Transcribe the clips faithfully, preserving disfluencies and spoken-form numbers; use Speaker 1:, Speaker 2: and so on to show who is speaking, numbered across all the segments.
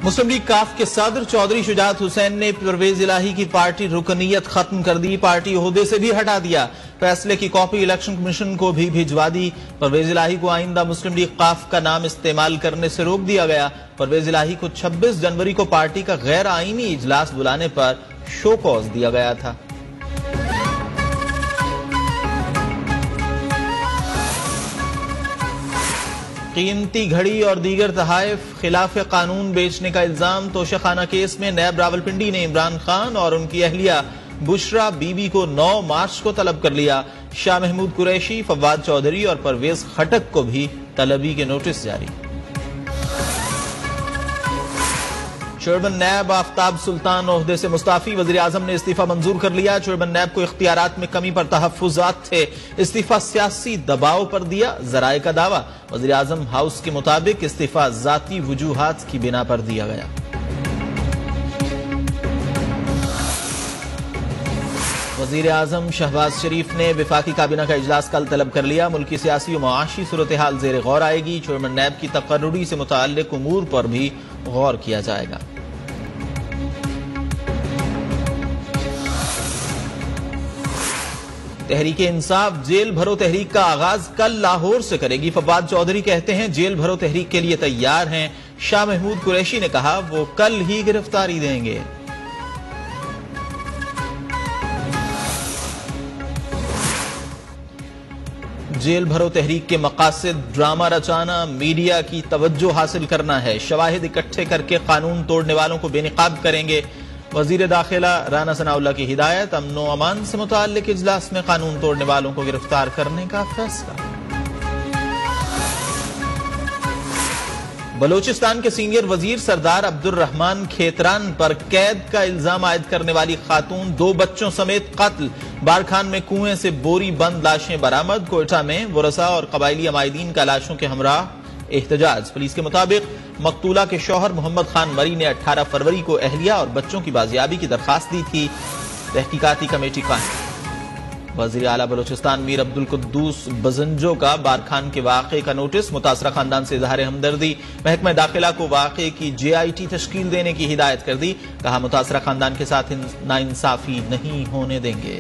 Speaker 1: मुस्लिम league काफ के सदर चौधरी शुजात हुसैन ने परवेज इलाही की पार्टी रुकनीयत खत्म कर दी, पार्टी ओहदे से भी हटा दिया। फैसले की कॉपी इलेक्शन कमीशन को भी भिजवा दी। परवेज इलाही को आइंदा मुस्लिम लीग काफ का नाम इस्तेमाल करने से रोक दिया गया। परवेज इलाही को छब्बीस जनवरी को पार्टी का गैर आईनी इजलास बुलाने पर शो कॉज दिया गया था। कीमती घड़ी और दीगर तहाइफ खिलाफ कानून बेचने का इल्जाम। तोशाखाना केस में नैब रावलपिंडी ने इमरान खान और उनकी अहलिया बुशरा बीबी को नौ मार्च को तलब कर लिया। शाह महमूद कुरैशी, फवाद चौधरी और परवेज खटक को भी तलबी के नोटिस जारी। चेयरमैन नैब आफ्ताब सुल्तान ओहदे से मुस्ताफी। वजीर आजम ने इस्तीफा मंजूर कर लिया। चेयरमैन नैब को इख्तियारात में कमी पर तहफ्फुजात थे, इस्तीफा सियासी दबाव पर दिया, जराए का दावा। वजीर आजम हाउस के मुताबिक इस्तीफा जाती वजूहात की बिना पर दिया गया। वजीर आजम शहबाज शरीफ ने विफाकी काबीना का इजलास कल तलब कर लिया। मुल्की सियासी और मुआशी सूरत हाल जेर गौर आएगी। चेयरमैन नैब की तकर्रुरी से मुताल्लिक उमूर पर भी गौर किया जाएगा। तहरीक इंसाफ जेल भरो तहरीक का आगाज कल लाहौर से करेगी। फवाद चौधरी कहते हैं जेल भरो तहरीक के लिए तैयार हैं। शाह महमूद कुरैशी ने कहा वो कल ही गिरफ्तारी देंगे। जेल भरो तहरीक के मकासद ड्रामा रचाना, मीडिया की तवज्जो हासिल करना है। शवाहिद इकट्ठे करके कानून तोड़ने वालों को बेनिकाब करेंगे। वजीर दाखिला राना सनाउल्लाह की हिदायत। अमनो अमान से मुताल्लिक इजलास में कानून तोड़ने वालों को गिरफ्तार करने का फैसला। बलोचिस्तान के सीनियर वजीर सरदार अब्दुल रहमान खेतरान पर कैद का इल्जाम आयद करने वाली खातून, दो बच्चों समेत कत्ल। बारखान में कुएं से बोरी बंद लाशें बरामद। कोयटा में वरसा और कबायली अमायदीन का लाशों के हमरा एहतजाज। पुलिस के मुताबिक मकतूला के शौहर मोहम्मद खान मरी ने अठारह फरवरी को अहलिया और बच्चों की बाजियाबी की दरखास्त दी थी। तहकीकाती कमेटी कायम। वजीर आला बलोचिस्तान मीर अब्दुल कुद्दूस बजंजो का बारखान के वाक़े का नोटिस। मुतासरा खानदान से इजहार हमदर्दी। महकमा दाखिला को वाक़े की जे आई टी तश्कील देने की हिदायत कर दी। कहा मुतासरा खानदान के साथ नाइंसाफी नहीं होने देंगे।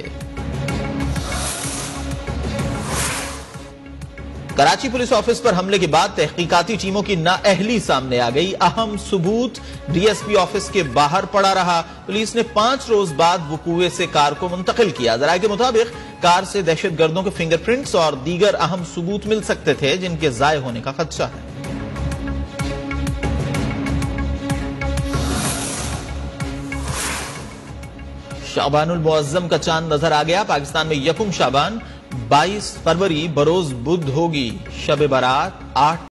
Speaker 1: कराची पुलिस ऑफिस पर हमले के बाद तहकीकाती टीमों की नाअहली सामने आ गई। अहम सबूत डीएसपी ऑफिस के बाहर पड़ा रहा। पुलिस ने पांच रोज बाद वकूए से कार को मुंतकिल किया। जराये के मुताबिक कार से दहशतगर्दों के फिंगरप्रिंट्स और दीगर अहम सबूत मिल सकते थे जिनके जाय होने का खदशा है। शाबानुल मुअज्जम का चांद नजर आ गया। पाकिस्तान में यकुम शाबान बाईस फरवरी बरोज बुध होगी। शब बारात आठ